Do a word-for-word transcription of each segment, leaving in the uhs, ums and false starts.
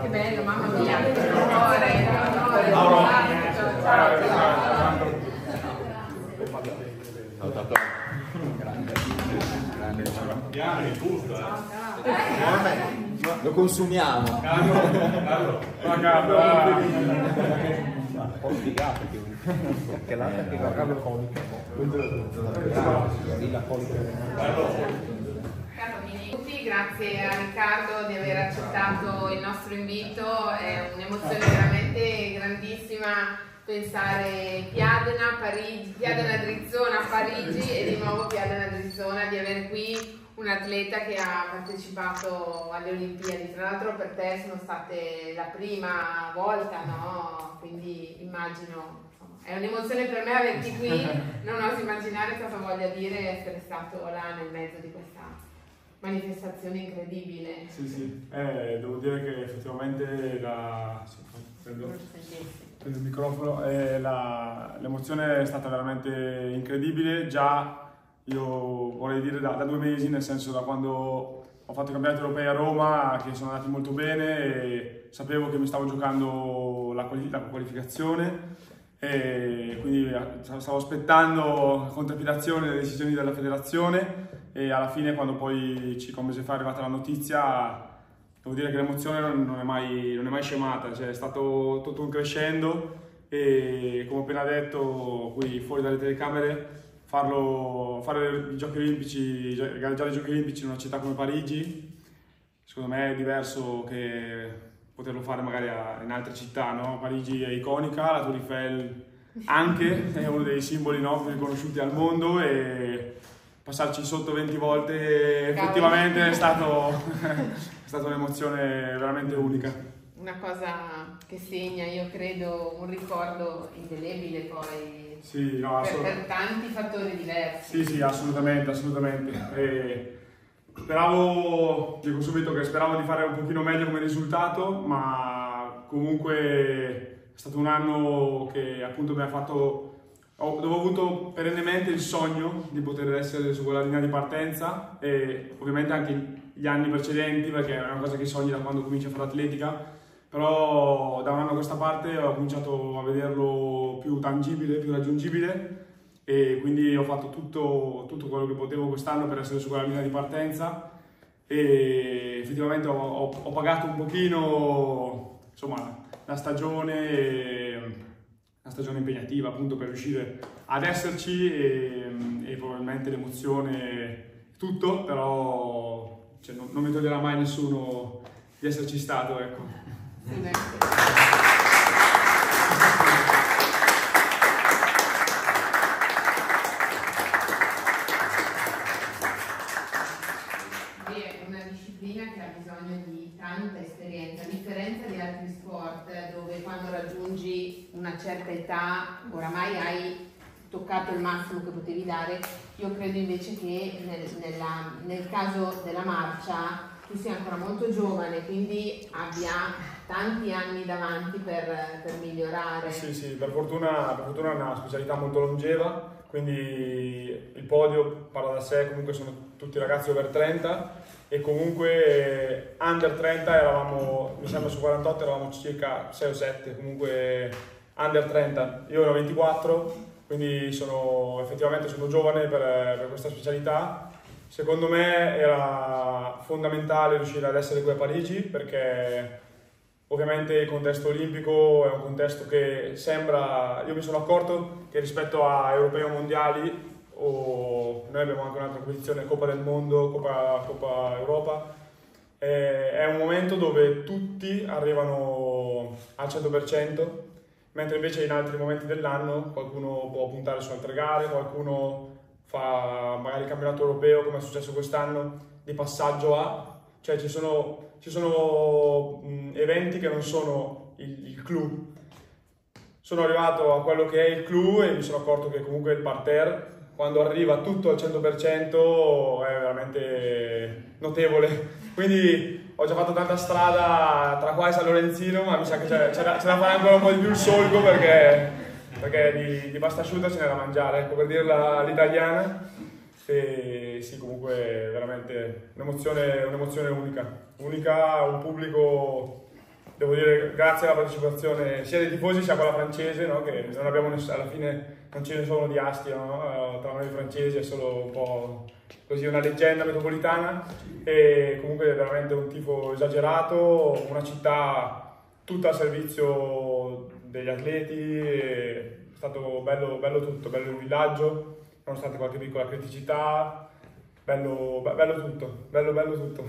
che bello, mamma mia, che onore, che onore. Ciao, ciao, ciao. Grande, grande. Piano, giusto. Lo consumiamo. Carlo, Carlo. Un po' sfigato perché l'altra che guardava il colico. Lì la colica. Tutti, grazie a Riccardo di aver accettato il nostro invito, è un'emozione veramente grandissima pensare Piadena, Parigi, Piadena Drizzona, Parigi e di nuovo Piadena Drizzona, di avere qui un atleta che ha partecipato alle Olimpiadi. Tra l'altro per te sono state la prima volta, no? Quindi immagino, insomma, è un'emozione per me averti qui, non oso immaginare cosa voglia dire essere stato là nel mezzo di questa manifestazione incredibile. Sì, sì, eh, devo dire che effettivamente la... Sì, prendo, prendo il microfono, eh, la, l'emozione è stata veramente incredibile. Già io vorrei dire da, da due mesi, nel senso da quando ho fatto i campionati europei a Roma, che sono andati molto bene e sapevo che mi stavo giocando la, quali, la qualificazione, e quindi stavo aspettando con trepidazione le decisioni della federazione, e alla fine, quando poi circa un mese fa è arrivata la notizia, devo dire che l'emozione non, non, è mai, non è mai scemata, cioè è stato tutto un crescendo, e come ho appena detto qui fuori dalle telecamere, farlo, fare i Giochi Olimpici, gareggiare i Giochi Olimpici in una città come Parigi, secondo me è diverso che poterlo fare magari a, in altre città, no? Parigi è iconica, la Tour Eiffel anche, è uno dei simboli, no, più riconosciuti al mondo, e passarci sotto venti volte effettivamente è stato, è stata un'emozione veramente unica. Una cosa che segna, io credo, un ricordo indelebile poi. Sì, no, per, per tanti fattori diversi. Sì, sì, assolutamente, assolutamente. E speravo, dico subito che speravo di fare un pochino meglio come risultato, ma comunque è stato un anno che appunto mi ha fatto, ho, dove ho avuto perennemente il sogno di poter essere su quella linea di partenza, e ovviamente anche gli anni precedenti, perché è una cosa che sogni da quando cominci a fare atletica. Però da un anno a questa parte ho cominciato a vederlo più tangibile, più raggiungibile, e quindi ho fatto tutto, tutto quello che potevo quest'anno per essere su quella linea di partenza, e effettivamente ho, ho, ho pagato un pochino, insomma, la stagione, la stagione impegnativa appunto per riuscire ad esserci, e, e probabilmente l'emozione, tutto, però cioè, non, non mi toglierà mai nessuno di esserci stato, ecco. Sì, è una disciplina che ha bisogno di tanta esperienza, a differenza di altri sport dove quando raggiungi una certa età oramai hai toccato il massimo che potevi dare. Io credo invece che nel, nella, nel caso della marcia tu sei ancora molto giovane, quindi abbia tanti anni davanti per, per migliorare. Sì, sì, per fortuna, per fortuna è una specialità molto longeva, quindi il podio parla da sé, comunque sono tutti ragazzi over trenta, e comunque under trenta eravamo, mi sembra su quarantotto eravamo circa sei o sette, comunque under trenta. Io ero ventiquattro, quindi sono, effettivamente sono giovane per, per questa specialità. Secondo me era fondamentale riuscire ad essere qui a Parigi, perché ovviamente il contesto olimpico è un contesto che sembra, io mi sono accorto che rispetto a europei o mondiali, o noi abbiamo anche un'altra competizione, Coppa del Mondo, Coppa, Coppa Europa, eh, è un momento dove tutti arrivano al cento per cento, mentre invece in altri momenti dell'anno qualcuno può puntare su altre gare, qualcuno fa magari il campionato europeo, come è successo quest'anno, di passaggio a, cioè ci sono, ci sono mh, eventi che non sono il, il clou. Sono arrivato a quello che è il clou e mi sono accorto che comunque il parterre, quando arriva tutto al cento per cento, è veramente notevole. Quindi ho già fatto tanta strada tra qua e San Lorenzino, ma mi sa che c'è, c'è, da, c'è da fare ancora un po' di più il solco, perché, perché di, di pasta asciutta ce n'è da mangiare, ecco, per dirla all'italiana. E sì, comunque veramente un'emozione, un'emozione unica, unica, un pubblico devo dire grazie alla partecipazione sia dei tifosi sia quella francese, no? Che non abbiamo ness- alla fine non ce ne sono di asti, no? Tra noi francesi è solo un po' così una leggenda metropolitana, e comunque è veramente un tifo esagerato, una città tutta al servizio degli atleti, è stato bello, bello tutto, bello il villaggio, nonostante qualche piccola criticità, bello, bello tutto, bello bello tutto.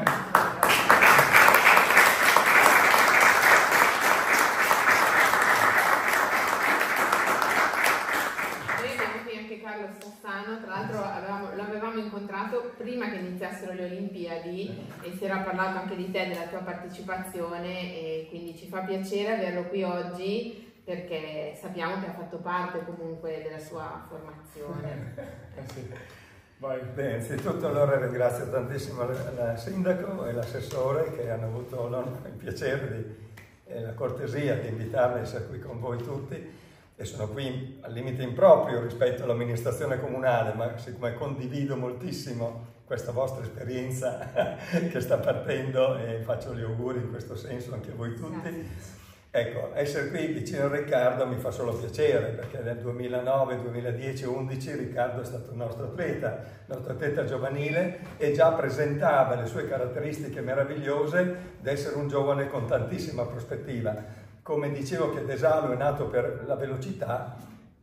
Carlo Sassano, tra l'altro avevamo, l'avevamo incontrato prima che iniziassero le Olimpiadi e si era parlato anche di te, della tua partecipazione, e quindi ci fa piacere averlo qui oggi perché sappiamo che ha fatto parte comunque della sua formazione. Eh sì. Vai. Beh, innanzitutto allora ringrazio tantissimo la sindaco e l'assessore che hanno avuto il piacere di, e la cortesia di invitarmi a essere qui con voi tutti. E sono qui al limite improprio rispetto all'amministrazione comunale, ma siccome condivido moltissimo questa vostra esperienza che sta partendo, e faccio gli auguri in questo senso anche a voi tutti. Ecco, essere qui vicino a Riccardo mi fa solo piacere, perché nel duemilanove, duemiladieci, undici Riccardo è stato un nostro atleta, un nostro atleta giovanile, e già presentava le sue caratteristiche meravigliose di essere un giovane con tantissima prospettiva. Come dicevo che Desalo è nato per la velocità,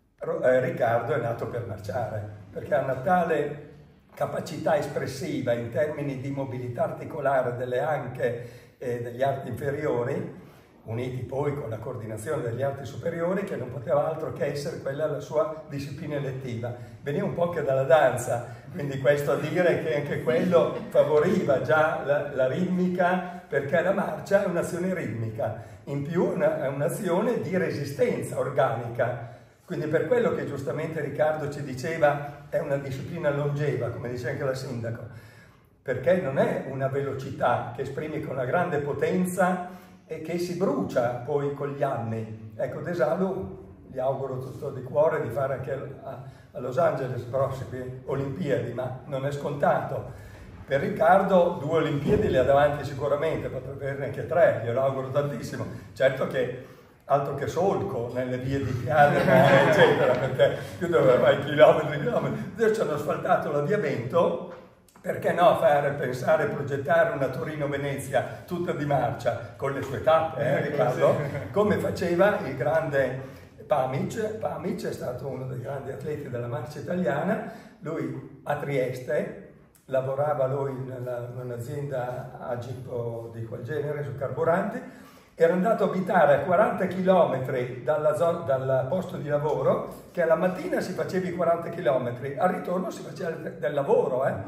eh, Riccardo è nato per marciare, perché ha una tale capacità espressiva in termini di mobilità articolare delle anche e degli arti inferiori, uniti poi con la coordinazione degli arti superiori, che non poteva altro che essere quella la sua disciplina elettiva. Veniva un po' anche dalla danza, quindi questo a dire che anche quello favoriva già la, la ritmica, perché la marcia è un'azione ritmica, in più è un'azione di resistenza organica. Quindi per quello che giustamente Riccardo ci diceva è una disciplina longeva, come dice anche la sindaco, perché non è una velocità che esprime con una grande potenza e che si brucia poi con gli anni. Ecco, Desalo gli auguro tutto di cuore di fare anche a, a Los Angeles prossime Olimpiadi, ma non è scontato. Per Riccardo due Olimpiadi le ha davanti sicuramente, potrebbe averne anche tre, glielo auguro tantissimo. Certo che altro che solco nelle vie di Piadena, eccetera, perché più dove vai chilometri e chilometri. Adesso ci hanno asfaltato la via Vento, perché no fare, pensare, progettare una Torino-Venezia tutta di marcia, con le sue tappe, eh, Riccardo, come faceva il grande Pamic. Pamic è stato uno dei grandi atleti della marcia italiana, lui a Trieste, lavorava lui in un'azienda Agip o di quel genere su carburanti, era andato a abitare a quaranta chilometri dalla zona, dal posto di lavoro, che alla mattina si faceva i quaranta chilometri, al ritorno si faceva del lavoro, eh.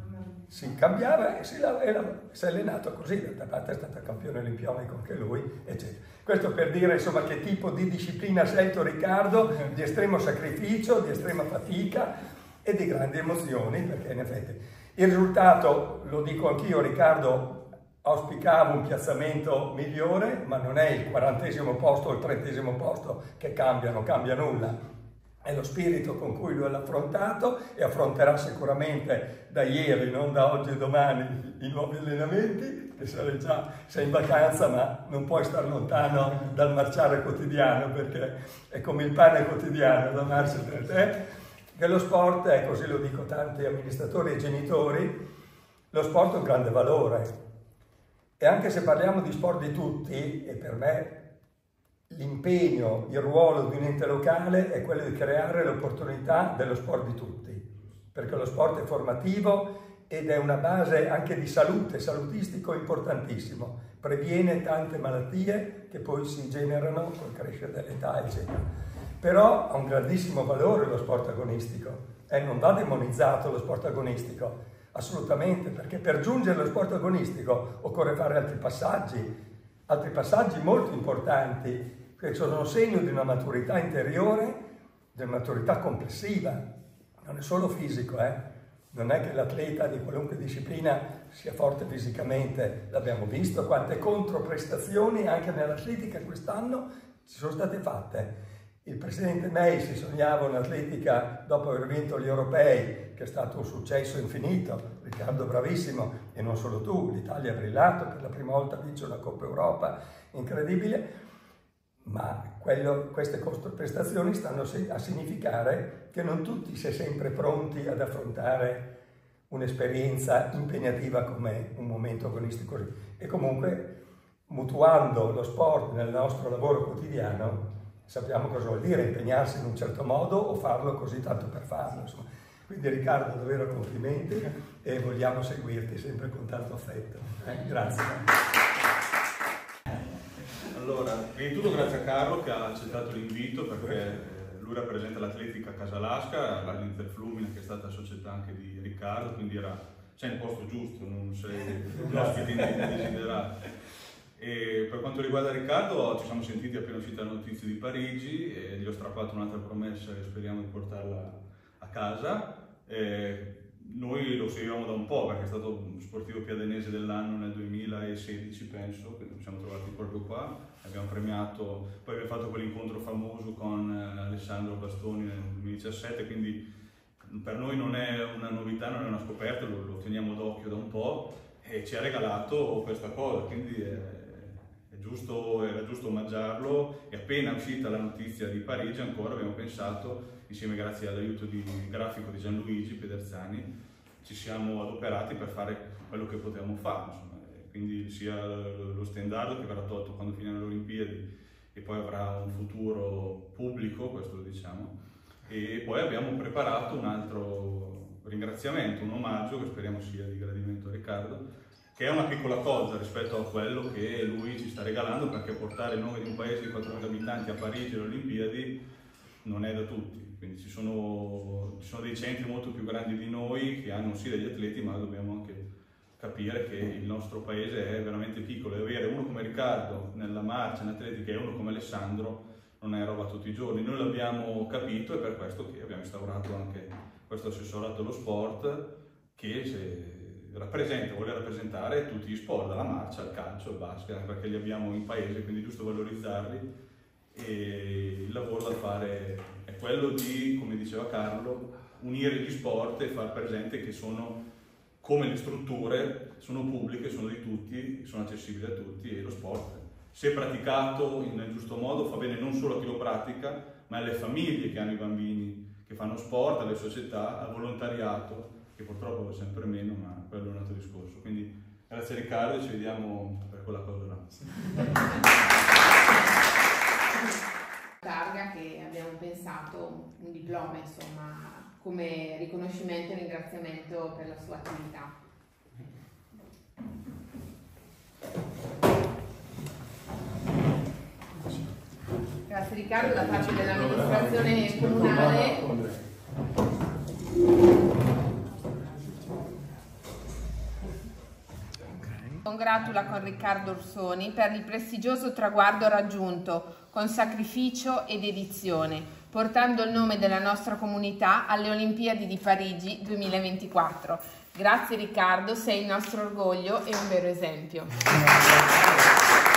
si cambiava e si, e si è allenato così, d'altra parte è stato campione olimpionico anche lui, eccetera. Questo per dire insomma che tipo di disciplina ha scelto Riccardo, di estremo sacrificio, di estrema fatica e di grandi emozioni, perché in effetti il risultato, lo dico anch'io, Riccardo auspicava un piazzamento migliore, ma non è il quarantesimo posto o il trentesimo posto che cambia, non cambia nulla. È lo spirito con cui lui l'ha affrontato e affronterà sicuramente da ieri, non da oggi e domani, i nuovi allenamenti, che sarai già, sei in vacanza ma non puoi stare lontano dal marciare quotidiano, perché è come il pane quotidiano da marcia per te. Che lo sport, e così lo dico tanti amministratori e genitori, lo sport è un grande valore. E anche se parliamo di sport di tutti, e per me l'impegno, il ruolo di un ente locale è quello di creare l'opportunità dello sport di tutti, perché lo sport è formativo ed è una base anche di salute, salutistico importantissimo, previene tante malattie che poi si generano col crescere dell'età, eccetera. Però ha un grandissimo valore lo sport agonistico e non va demonizzato lo sport agonistico, assolutamente, perché per giungere allo sport agonistico occorre fare altri passaggi, altri passaggi molto importanti, che sono segno di una maturità interiore, di una maturità complessiva, non è solo fisico, eh? Non è che l'atleta di qualunque disciplina sia forte fisicamente, l'abbiamo visto, quante controprestazioni anche nell'atletica quest'anno ci sono state fatte. Il presidente May si sognava un'atletica dopo aver vinto gli europei, che è stato un successo infinito, Riccardo bravissimo, e non solo tu, l'Italia ha brillato, per la prima volta vince una Coppa Europa, incredibile, ma quello, queste prestazioni stanno a significare che non tutti si è sempre pronti ad affrontare un'esperienza impegnativa come un momento agonistico così. E comunque, mutuando lo sport nel nostro lavoro quotidiano, sappiamo cosa vuol dire impegnarsi in un certo modo o farlo così tanto per farlo. Insomma. Quindi Riccardo, davvero complimenti e vogliamo seguirti sempre con tanto affetto. Eh, grazie. Allora, prima di tutto grazie a Carlo che ha accettato l'invito, perché lui rappresenta l'Atletica Casalasca, l'Interflumina che è stata società anche di Riccardo, quindi era, sei in posto giusto, non sei un ospite indesiderato. E per quanto riguarda Riccardo, ci siamo sentiti appena uscita la notizia di Parigi e gli ho strappato un'altra promessa e speriamo di portarla a casa. E noi lo seguivamo da un po' perché è stato un sportivo piadenese dell'anno nel duemilasedici, penso, che ci siamo trovati proprio qua, abbiamo premiato, poi abbiamo fatto quell'incontro famoso con Alessandro Bastoni nel duemiladiciassette, quindi per noi non è una novità, non è una scoperta, lo, lo teniamo d'occhio da un po' e ci ha regalato questa cosa, quindi è, è giusto, era giusto omaggiarlo. E appena uscita la notizia di Parigi ancora abbiamo pensato, insieme grazie all'aiuto di grafico di Gianluigi Pederzani, ci siamo adoperati per fare quello che potevamo fare, insomma. Quindi sia lo stendardo che verrà tolto quando finiranno le Olimpiadi e poi avrà un futuro pubblico, questo lo diciamo, e poi abbiamo preparato un altro ringraziamento, un omaggio che speriamo sia di gradimento a Riccardo, che è una piccola cosa rispetto a quello che lui ci sta regalando, perché portare il nome di un paese di quattromila abitanti a Parigi alle Olimpiadi non è da tutti. Quindi ci sono, ci sono dei centri molto più grandi di noi che hanno sì degli atleti, ma dobbiamo anche capire che il nostro paese è veramente piccolo e avere uno come Riccardo nella marcia in atletica e uno come Alessandro non è roba tutti i giorni. Noi l'abbiamo capito e per questo che abbiamo instaurato anche questo assessorato allo sport che se rappresenta, vuole rappresentare tutti gli sport, dalla marcia al calcio, al basket, anche perché li abbiamo in paese, quindi è giusto valorizzarli. E il lavoro da fare è quello di, come diceva Carlo, unire gli sport e far presente che sono come le strutture, sono pubbliche, sono di tutti, sono accessibili a tutti e lo sport, se praticato nel giusto modo, fa bene non solo a chi lo pratica, ma alle famiglie che hanno i bambini che fanno sport, alle società, al volontariato, che purtroppo va sempre meno, ma quello è un altro discorso. Quindi grazie Riccardo e ci vediamo per quella cosa là. Targa che abbiamo pensato un diploma, insomma, come riconoscimento e ringraziamento per la sua attività. Grazie Riccardo da parte dell'amministrazione comunale. Congratula con Riccardo Orsoni per il prestigioso traguardo raggiunto con sacrificio e dedizione, portando il nome della nostra comunità alle Olimpiadi di Parigi duemilaventiquattro. Grazie Riccardo, sei il nostro orgoglio e un vero esempio.